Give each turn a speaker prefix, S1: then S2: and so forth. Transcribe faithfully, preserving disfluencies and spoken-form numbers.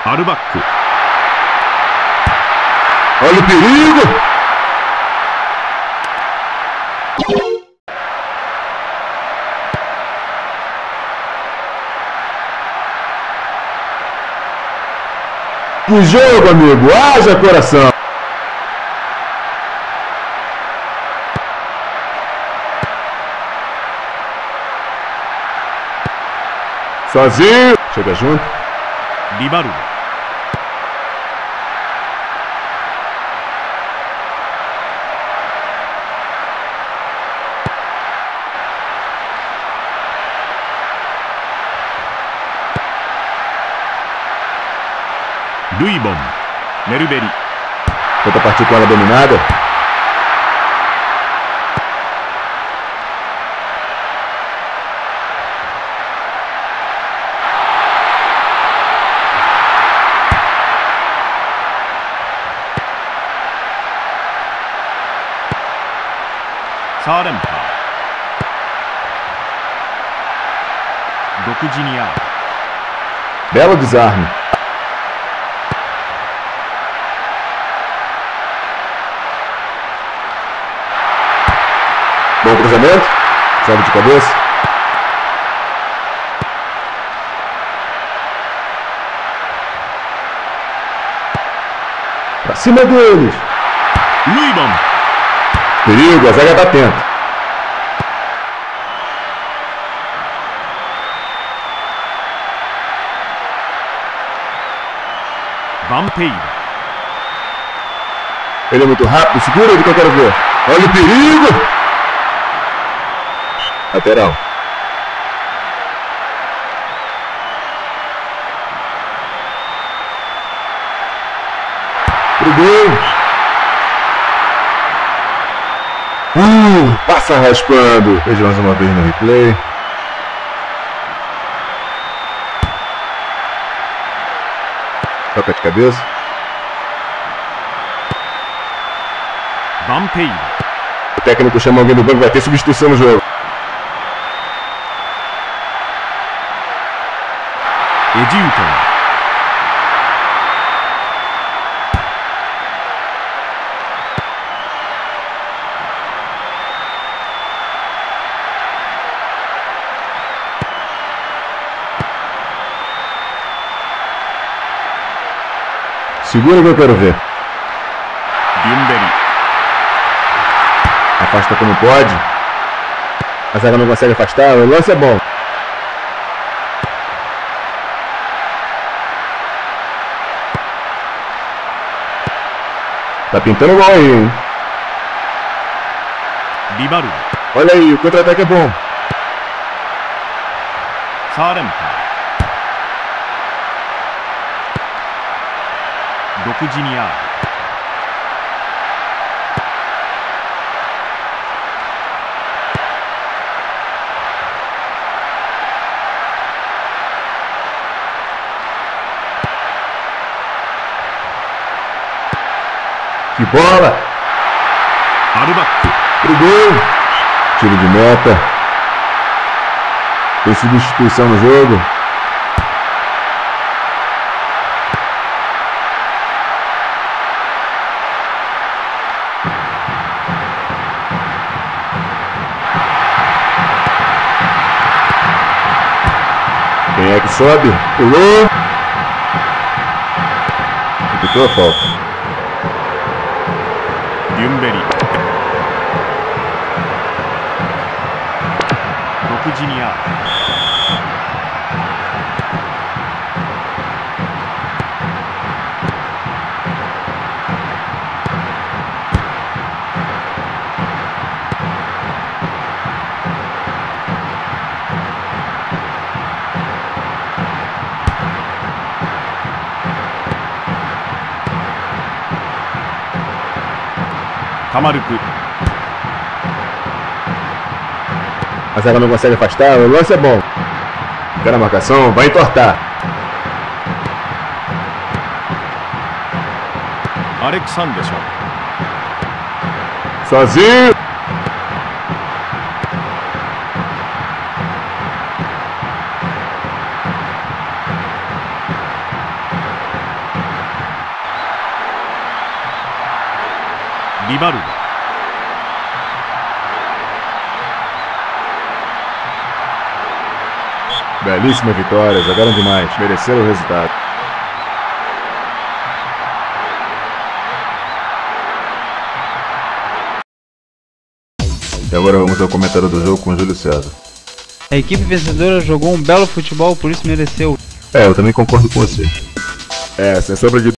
S1: アルバック。
S2: Olha o perigo! Que jogo, amigo! Haja coração! Sozinho! Chega junto.
S1: Rivaldo. Luibon. Melberi.
S2: Tenta partir com ela dominada.
S1: Sarenpa. Dokujinia.
S2: Belo desarme. Bom cruzamento. Joga de cabeça. Pra cima deles.
S1: Luibon.
S2: Perigo, a zaga tá atenta.
S1: Vampeiro.
S2: Ele é muito rápido, segura ele que eu quero ver. Olha o perigo! Lateral. Pro gol. Uh, passa raspando. Veja mais uma vez no replay. Toca de cabeça.
S1: Vampeiro.
S2: O técnico chama alguém do banco, vai ter substituição no jogo.
S1: Edilton.
S2: Segura que eu quero ver.
S1: Bimberi.
S2: Afasta como pode. A zaga não consegue afastar. O lance é bom. Tá pintando gol aí, hein?
S1: Rivaldo.
S2: Olha aí, o contra-ataque é bom.
S1: Sarenpa. Dokujinia.
S2: Que bola!
S1: Arubaku.
S2: Pro gol! Tiro de meta. Tem substituição no jogo. Quem é que sobe? Pulou. Repetiu a falta.
S1: Bimberi. Dokujinia. Tamaruku.
S2: A zaga não consegue afastar, o lance é bom. Fica na marcação, vai entortar.
S1: Alexanderson.
S2: Sozinho.
S1: リバルド。
S2: Belíssima vitória, jogaram demais, mereceram o resultado. E agora vamos ao comentário do jogo com o Júlio César.
S3: A equipe vencedora jogou um belo futebol, por isso mereceu.
S2: É, eu também concordo com você. É, sem sombra de